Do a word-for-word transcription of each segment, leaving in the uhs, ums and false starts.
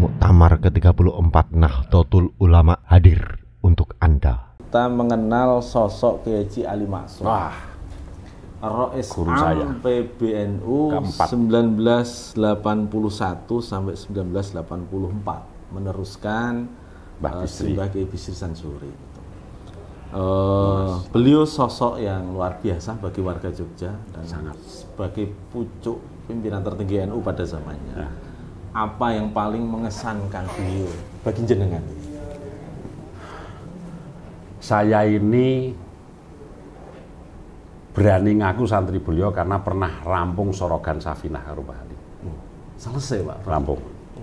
Muktamar ke tiga puluh empat Nahdlatul Ulama hadir untuk Anda. Kita mengenal sosok Kiai Haji Ali Maksum. Wah, Rais guru saya. Am P B N U Keempat. seribu sembilan ratus delapan puluh satu sampai seribu sembilan ratus delapan puluh empat, meneruskan Mbah uh, Bisri. Mbah Kiai Bisri Sansuri. Uh, beliau sosok yang luar biasa bagi warga Jogja dan Sangat. sebagai pucuk pimpinan tertinggi N U pada zamannya. Ya. Apa yang paling mengesankan beliau bagi jenengan? Saya ini berani ngaku santri beliau karena pernah rampung Sorogan Safinah karo Mbah Ali. Selesai, Pak. Rampung.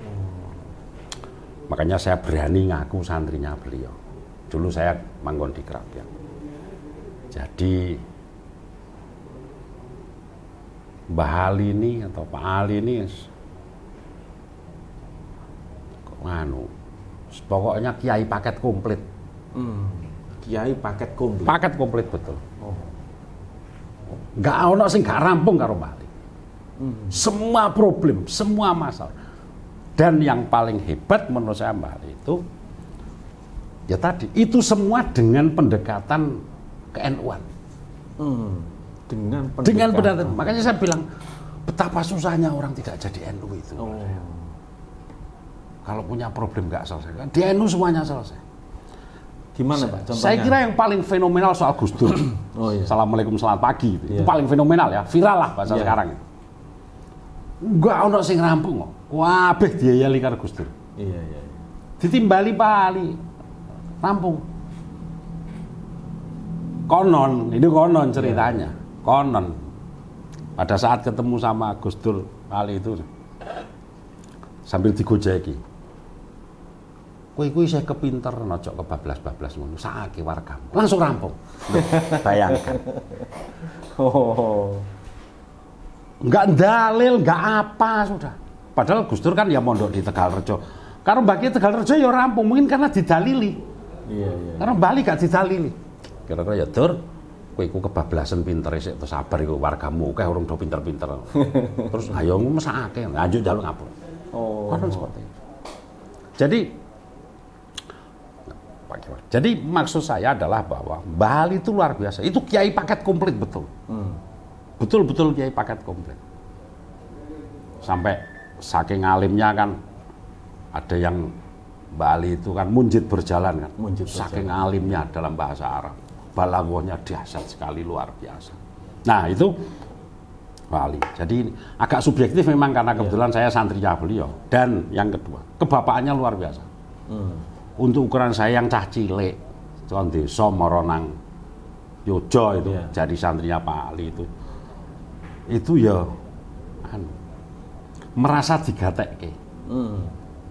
Makanya saya berani ngaku santrinya beliau. Dulu saya manggon di Kerapian. Jadi Mbah Ali ini atau Pak Ali ini kok nganu, pokoknya kiai paket komplit. Hmm. Kiai paket komplit. Paket komplit betul. Oh. Nggak ono sing gak rampung karo Mbah Ali. Hmm. Semua problem, semua masalah. Dan yang paling hebat menurut saya Mbah Ali itu ya tadi, itu semua dengan pendekatan ke N U-an. Hmm. Dengan pendekatan. Dengan pendekatan. Makanya saya bilang betapa susahnya orang tidak jadi N U itu. Oh. Kalau punya problem nggak selesai, di N U semuanya selesai. Gimana, Pak? Contohnya? Saya kira yang paling fenomenal soal Gus Dur. Oh, iya. Assalamualaikum selamat pagi. Itu, Iya. itu paling fenomenal ya, viral lah bahasa Iya. sekarang. Enggak ono sing rampung kok. Kabeh diayali karo Gus Dur. Iya, iya. iya. Ditimbali Pak Ali. Rampung. Konon, ini konon ceritanya. Konon. Pada saat ketemu sama Gus Dur Ali itu sambil digojeki. Kuwi-kuwi saya kepinter nojok kebablas-bablas ngono. Sakake wargamu. Langsung rampung. Bayangkan. Oh. Enggak dalil, enggak apa sudah. Padahal Gus Dur kan ya mondok di Tegalrejo. Karena bagi Tegalrejo ya rampung, mungkin karena didalili. Iya, iya. Karena Bali gak didalili. Kira-kira ya Dur, kowe iku kebablasan pinter sik terus sabar iku wargamu akeh urung do pinter-pinter. Terus ayo mesake, lanjut jaluk ngapur. Oh. Konon seperti itu. Jadi Jadi maksud saya adalah bahwa Bali itu luar biasa. Itu kiai paket komplit betul. Hmm. Betul-betul kiai paket komplit. Sampai saking alimnya kan ada yang Bali itu kan munjid berjalan kan. Munjid saking berjalan. alimnya dalam bahasa Arab. Balaghahnya dahsyat sekali, luar biasa. Nah, itu Bali. Jadi agak subjektif memang karena kebetulan saya santrinya beliau. Dan yang kedua, kebapakaannya luar biasa. Hmm. Untuk ukuran saya yang cah cilik, con desa Moronang Yojo itu, Iya. jadi santrinya Pak Ali itu, itu ya anu, merasa digatekke. Hmm.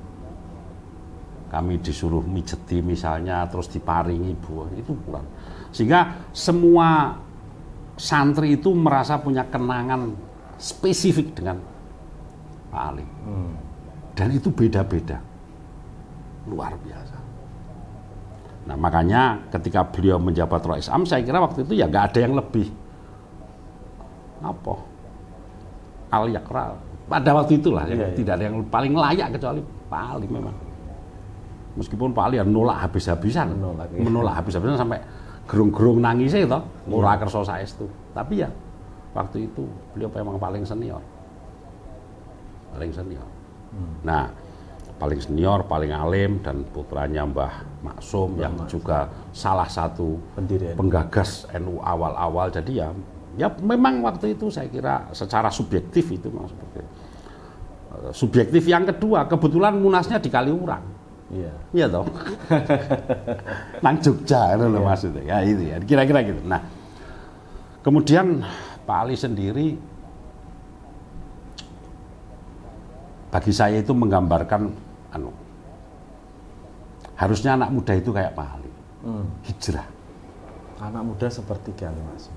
Kami disuruh mijeti misalnya, terus diparingi buah, itu kurang. Sehingga semua santri itu merasa punya kenangan spesifik dengan Pak Ali. Hmm. Dan itu beda-beda. Luar biasa. Nah, makanya ketika beliau menjabat Rais Am, saya kira waktu itu ya nggak ada yang lebih apa al-yakra pada waktu itulah, Iya, ya, iya. tidak ada yang paling layak kecuali Pak Ali memang. Meskipun Pak Ali ya nolak habis-habisan, Menolak, iya. menolak habis-habisan sampai gerung-gerung nangis itu, ora kersa saestu. Tapi ya waktu itu beliau memang paling senior, paling senior. Hmm. Nah, paling senior, paling alim, dan putranya Mbah Maksum Mbah yang Maksum. juga salah satu Pendiri N U. penggagas N U awal-awal. Jadi ya, ya memang waktu itu saya kira secara subjektif itu memang seperti itu. Eh, Subjektif yang kedua, kebetulan munasnya di Kaliurang. Iya. Iya toh. Nang Jogja itu loh Iya. maksudnya. Ya itu ya, kira-kira gitu. Nah, kemudian Pak Ali sendiri bagi saya itu menggambarkan anu, harusnya anak muda itu kayak Pak Ali, Hmm. hijrah. Anak muda seperti Kiai Ali Maksum.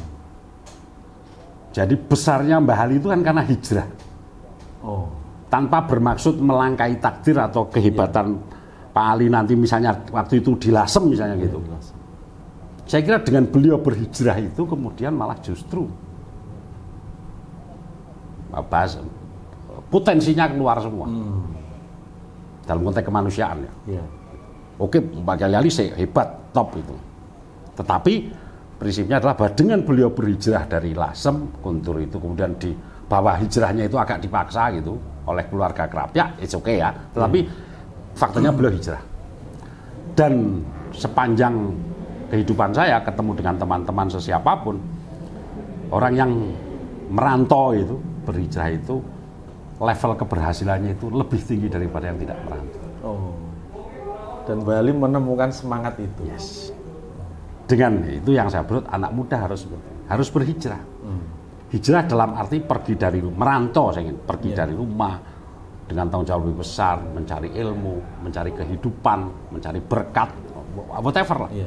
Jadi besarnya Mbah Ali itu kan karena hijrah, Oh. tanpa bermaksud melangkahi takdir atau kehebatan Pak Ali nanti misalnya waktu itu di Lasem misalnya gitu. Iya, jelas. Saya kira dengan beliau berhijrah itu kemudian malah justru bahas, potensinya keluar semua. Hmm. dalam konteks kemanusiaan ya. Iya. Oke, Pak Kiai Ali hebat, top itu. Tetapi prinsipnya adalah bahwa dengan beliau berhijrah dari Lasem, Guntur itu kemudian di bahwa hijrahnya itu agak dipaksa gitu oleh keluarga kerap, ya it's okay ya. Tetapi hmm. faktanya beliau hijrah. Dan sepanjang kehidupan saya ketemu dengan teman-teman sesiapapun, orang yang merantau itu, berhijrah itu, level keberhasilannya itu lebih tinggi daripada yang tidak merantau. Oh. Dan Bali menemukan semangat itu. Yes. Dengan itu yang saya sebut anak muda harus harus berhijrah. Hmm. Hijrah dalam arti pergi dari merantau, saya ingin pergi yeah. dari rumah dengan tanggung jawab lebih besar, mencari ilmu, mencari kehidupan, mencari berkat, whatever lah. Yeah.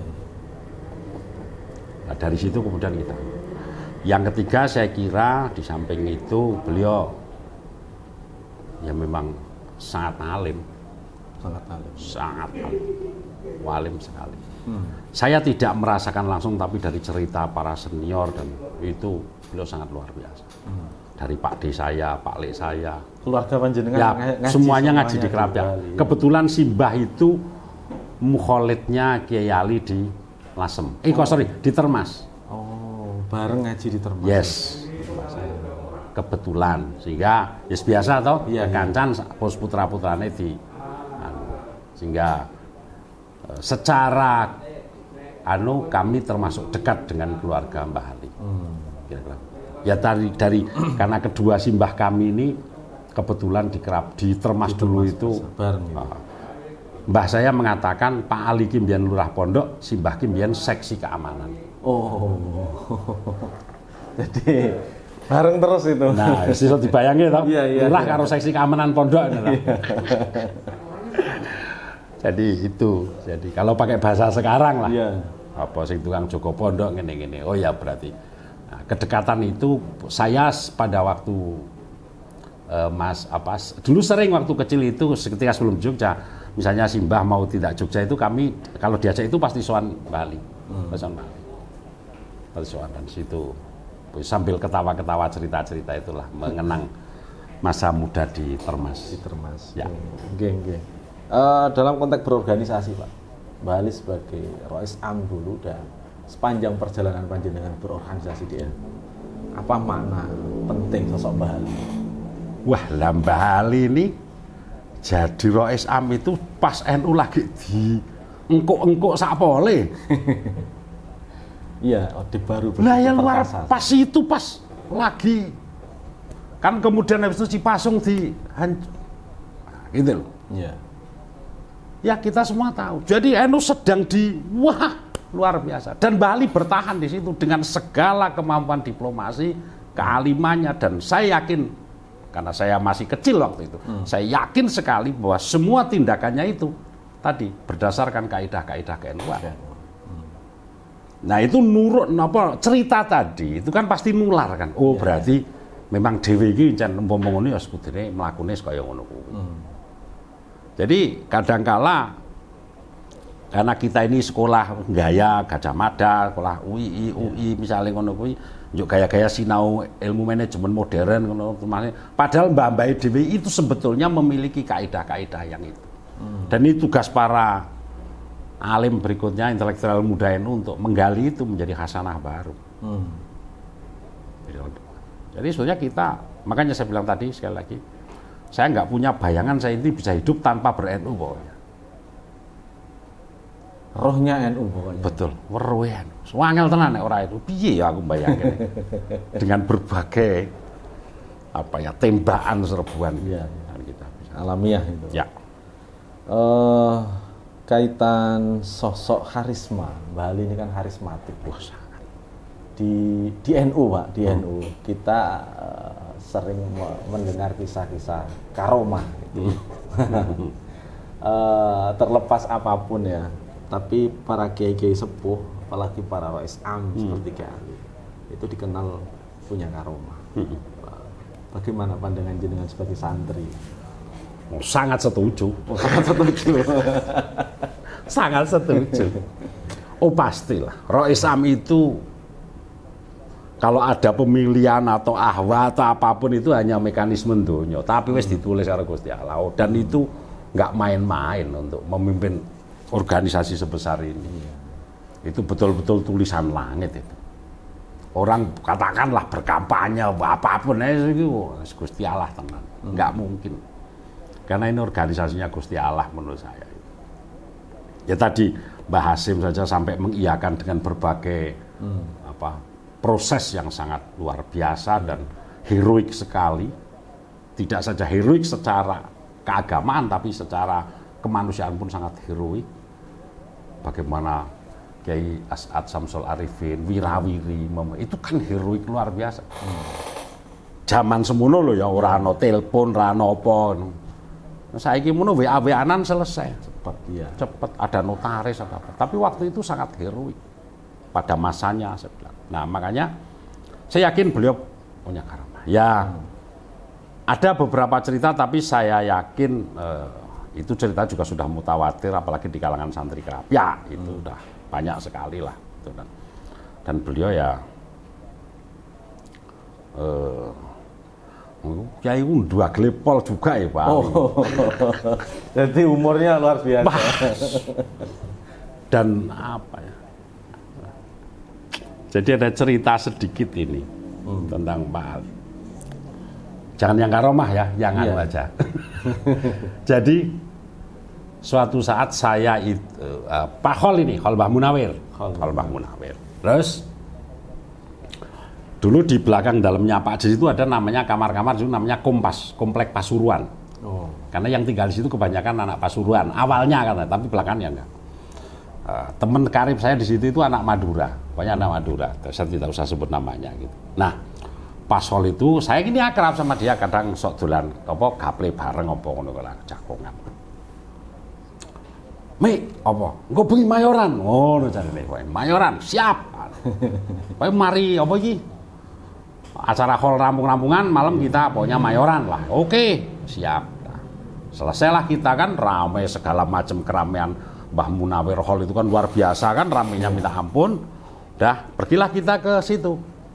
Nah, dari situ kemudian kita. Yang ketiga saya kira di samping itu beliau ya memang sangat alim. Sangat alim. Sangat alim. Walim sekali. Hmm. Saya tidak merasakan langsung, tapi dari cerita para senior dan itu beliau sangat luar biasa. Hmm. Dari Pak D saya, Pak Le saya, keluarga panjenengan ya, ngaji, semuanya ngaji di Kerapia. Ya. Kebetulan Simbah itu mukholidnya Kiai Ali di Lasem. Eh, oh. sorry, di Termas. Oh, bareng ngaji di Termas. Yes. Kebetulan, sehingga ya biasa toh, ya, kancan ya. Pos putra-putrane di sehingga secara anu kami termasuk dekat dengan keluarga Mbah Ali. Hmm. Kira-kira. Ya dari dari karena kedua simbah kami ini kebetulan di kerap di Termas di dulu Termas, itu bareng, gitu. uh, Mbah saya mengatakan Pak Ali ki mbiyen lurah pondok, simbah ki mbiyen seksi keamanan. Oh. Jadi bareng terus itu. Nah, iso dibayangke toh. Iya, iya, lurah iya. karo seksi keamanan pondok itu. Jadi itu, jadi kalau pakai bahasa sekarang lah, yeah. apa sih tukang Joko Pondok gini-gini, oh ya berarti nah, kedekatan itu saya pada waktu uh, Mas apa dulu sering waktu kecil itu ketika sebelum Jogja, misalnya Simbah mau tidak Jogja itu kami kalau diajak itu pasti sowan Bali, hmm. sowan Bali, pasti sowan dan situ sambil ketawa-ketawa cerita-cerita itulah mengenang masa muda di Termas. Di Termas. Ya. Geng, geng. Uh, dalam konteks berorganisasi Pak, Mbah Ali sebagai Rois Am dulu dan sepanjang perjalanan panjenengan berorganisasi di N U, apa makna penting sosok Mbah Ali? Wah, lah Mbah Ali ini jadi Rois Am itu pas N U lagi di engkok-engkok sakpole. Iya, Orde Baru. Lah ya luar pas itu pas lagi kan kemudian habis itu Cipasung di hancur. Gitu loh. Iya. Ya kita semua tahu. Jadi N U sedang di wah luar biasa. Dan Bali bertahan di situ dengan segala kemampuan diplomasi, kealimannya dan saya yakin karena saya masih kecil waktu itu, hmm. saya yakin sekali bahwa semua tindakannya itu tadi berdasarkan kaidah-kaidah ke N U-an. Hmm. Nah itu nurut apa cerita tadi itu kan pasti nular kan. Oh ya, berarti ya. Memang dhewe iki jan umpama ngono ya sekudene mlakune kaya ngono kuwi. Hmm. Jadi kadangkala karena kita ini sekolah gaya Gajah Mada, sekolah U I, U I misalnya ngono kuwi, njuk gaya-gaya sinau ilmu manajemen modern ngono padahal mbah-mbah dhewe itu sebetulnya memiliki kaidah-kaidah yang itu. Hmm. Dan ini tugas para alim berikutnya intelektual muda N U untuk menggali itu menjadi khasanah baru. Hmm. Jadi sebenarnya kita, makanya saya bilang tadi sekali lagi, saya nggak punya bayangan saya ini bisa hidup tanpa ber-N U pokoknya. Rohnya N U pokoknya. Betul, weruhe N U. Wangel tenan nek ora itu. Piye ya aku bayangke. Dengan berbagai apa ya tembakan serbuan ya, kan kita bisa alamiah itu. Ya. Uh, kaitan sosok karisma, Mbah Ali ini kan karismatik. Wah, sangat. Di di N U Pak, di hmm. N U kita uh, sering mendengar kisah-kisah karomah gitu. Hmm. uh, terlepas apapun ya, tapi para kiai-kiai sepuh, apalagi para Rois Am hmm. seperti Kiai Ali, itu dikenal punya karomah. Hmm. Bagaimana pandangan jenengan sebagai santri? Oh, sangat setuju. Oh, sangat setuju. Sangat setuju. Oh pastilah, Rois Am itu kalau ada pemilihan atau ahwa atau apapun itu hanya mekanisme dunia, tapi wis ditulis karo Gusti Allah dan itu nggak main-main untuk memimpin organisasi sebesar ini. Iya. Itu betul-betul tulisan langit itu. Orang katakanlah berkampanye apapun itu Gusti Allah tenan. Hmm. Nggak mungkin. Karena ini organisasinya Gusti Allah menurut saya. Ya tadi Mbah Hasim saja sampai mengiyakan dengan berbagai hmm. apa proses yang sangat luar biasa dan heroik sekali. Tidak saja heroik secara keagamaan, tapi secara kemanusiaan pun sangat heroik. Bagaimana Kiai As'ad Syamsul Arifin, wirawiri, itu kan heroik luar biasa. Hmm. Zaman semono loh ya, ora ana telepon, ora ana apa. Saiki mono W A W A-an selesai. Cepat, ya. Cepat, ada notaris atau apa. Tapi waktu itu sangat heroik pada masanya saya bilang. Nah, makanya saya yakin beliau punya karamah. Ya. Hmm. Ada beberapa cerita, tapi saya yakin eh, itu cerita juga sudah mutawatir, apalagi di kalangan santri kerabat. Ya, itu hmm. udah banyak sekali lah. Gitu, dan, dan beliau ya, eh, Kiai dua gelepol juga ya Pak. Oh, jadi umurnya luar biasa. Dan apa ya? Jadi ada cerita sedikit ini hmm. tentang Pak Ali. Jangan yang karomah ya, yang anu aja. Jadi suatu saat saya itu uh, Pak Khol ini, Khol Mbah Munawir, Khol Mbah Munawir. Terus dulu di belakang dalamnya Pak Jis itu ada namanya kamar-kamar itu namanya Kompas, Komplek Pasuruan. Oh. Karena yang tinggal di situ kebanyakan anak Pasuruan. Awalnya kan, tapi belakangnya enggak. Uh, teman karib saya di situ itu anak Madura, banyak anak Madura. Saya tidak usah sebut namanya gitu. Nah, Pas Sol itu, saya ini akrab sama dia, kadang sok dolan apa gaple bareng apa ngono kala cakongan. Mi, apa? Engko bengi mayoran. Ngono jarene kowe. Mayoran, siap. Kowe mari apa iki? Acara hall rampung-rampungan malam kita pokoknya mayoran lah. Oke, siap. Nah, selesailah kita kan ramai segala macam keramaian Mbah Munawir Hall itu kan luar biasa kan, ramainya minta ampun. Dah, pergilah kita ke situ.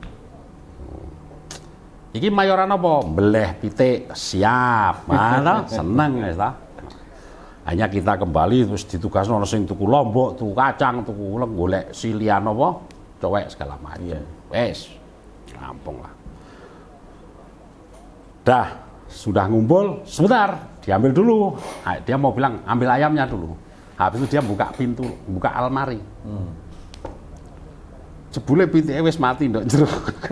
Iki mayoran apa? Beleh pitik, siap. Mana? Seneng ya ta. Hanya kita kembali terus ditugasno ono sing tuku lombok, tuku kacang, tuku golek silian apa, cowek segala macam. Wes. Rampung lah. Dah, sudah ngumpul, sebentar, diambil dulu. Dia mau bilang ambil ayamnya dulu. Habis itu dia buka pintu, buka almari. Hmm. Jebule pitike wis mati ndok jero.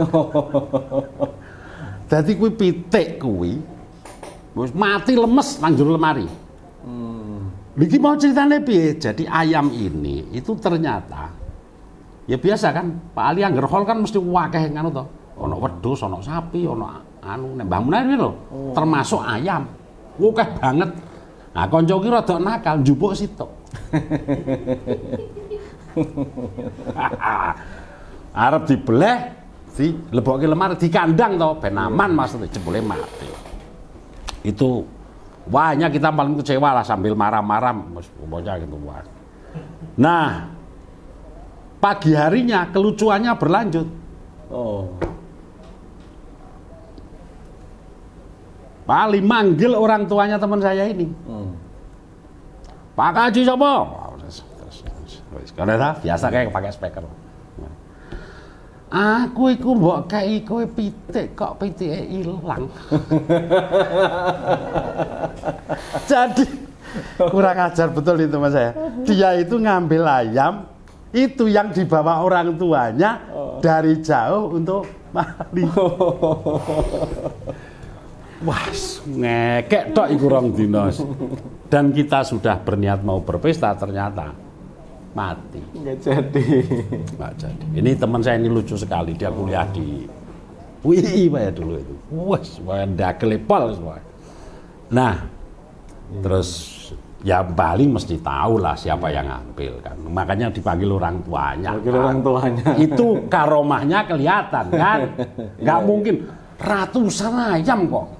Dadi kuwi pitik kuwi wis mati lemes nang jero lemari. Hmm. Niki mau ceritane piye? Jadi ayam ini itu ternyata ya biasa kan, Pak Ali angger hol kan mesti wakeh ngono to. Ono wedhus, ono sapi, ono anu nek Mbah Munawir lho, oh. termasuk ayam. Wakeh banget. Nah, kanca ki rada nakal njupuk sitok. Arep dibeleh di lebokke lemari di kandang to ben aman maksudnya jebule mati. Itu wahnya kita paling kecewa lah sambil marah-marah bocah gitu wah. Nah, pagi harinya kelucuannya berlanjut. Oh. Pak Ali manggil orang tuanya teman saya ini. Hmm. Pak Kaji sapa? Karena biasa kayak pakai speaker. Aku iku mbok kei kowe pitik kok pitike ilang. Jadi kurang ajar betul itu Mas saya. Dia itu ngambil ayam itu yang dibawa orang tuanya oh. dari jauh untuk mali. Wah, ngekek tok iku rong dina. Dan kita sudah berniat mau berpesta ternyata mati. Nggak jadi. Nggak jadi. Ini teman saya ini lucu sekali. Dia kuliah di U I Pak ya dulu itu. Wah, semua dagelepol semua. Nah, hmm. terus ya paling mesti tahu lah siapa yang ngambil kan. Makanya dipanggil orang tuanya. Panggil kan. orang tuanya. Itu karomahnya kelihatan kan. Nggak mungkin ratusan ayam kok.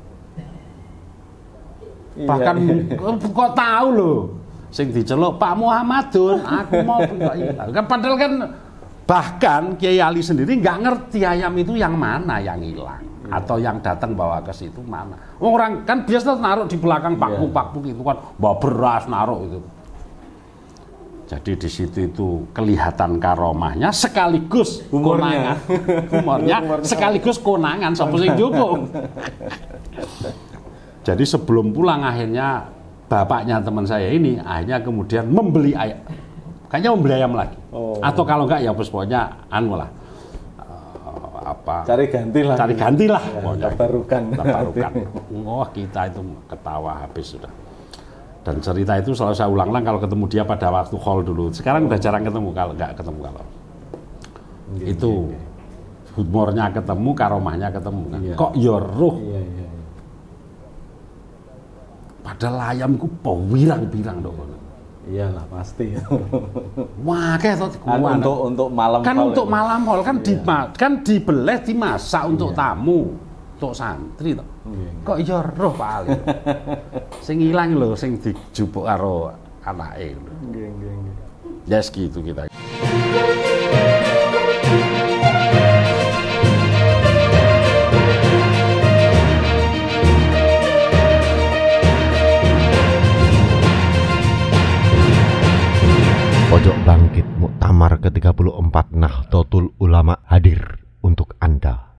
Bahkan iya, iya. kok tahu loh. Sing diceluk Pak Muhammadun, aku mau kok hilang. Padahal kan bahkan Kiai Ali sendiri nggak ngerti ayam itu yang mana yang hilang. atau yang datang bawa ke situ mana? Orang kan biasa naruh di belakang pakpuk-pakpuk itu kan bawa beras naruh itu. Jadi di situ itu kelihatan karomahnya sekaligus Humornya. konangan, humornya sekaligus konangan sapa sing njupuk. Jadi sebelum pulang akhirnya bapaknya teman saya ini akhirnya kemudian membeli ayam, kayaknya membeli ayam lagi. Oh. Atau kalau enggak ya pokoknya anu lah. Apa Cari ganti lah. cari ganti lah Ya, pokoknya. tabarukan. Tabarukan. Wah, kita itu ketawa habis sudah. Dan cerita itu selalu saya ulang-ulang kalau ketemu dia pada waktu hall dulu. Sekarang udah jarang ketemu kalau nggak ketemu kalau. Iya, Itu humornya ketemu, karomahnya ketemu. Kan? Iya. Kok ya roh. Iya, iya, iya. Padahal ayamku powirang-pirang dong. Iyalah pasti. Wah, kayak tuh Kan untuk untuk malam kan hall untuk itu. malam hall kan di Iya. kan dibelah dimasak untuk Iya. tamu, untuk santri toh. Iya. Kok ya roh Pak Ali. Sing ilang lho sing dijupuk karo anake lho. Nggih, nggih, nggih. Ya segitu kita. Pojok Bangkit Muktamar ke tiga puluh empat Nahdlatul Ulama hadir untuk Anda.